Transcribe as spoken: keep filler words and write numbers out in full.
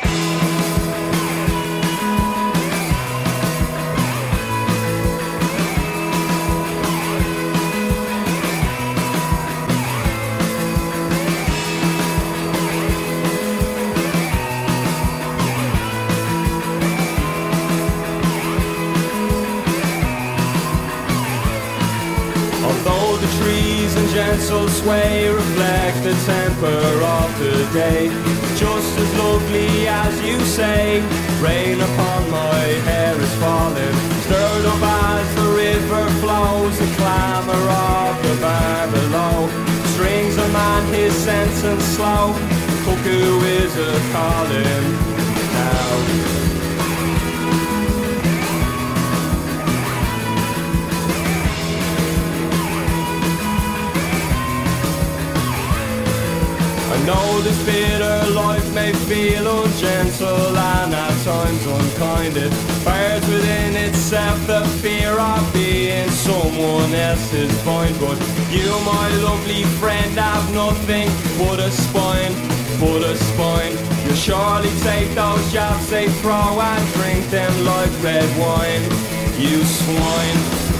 Although the trees in gentle sway reflect the temper of the day, just as lovely as you say, rain upon my hair is falling, stirred up as the river flows, the clamour of the bar below, strings a man his sentence slow, the cuckoo is a calling now. I know this bitter life may feel ungentle and at times unkind. It bears within itself the fear of being someone else's find. But you, my lovely friend, have nothing but a spine, but a spine. You'll surely take those jabs they throw and drink them like red wine, you swine.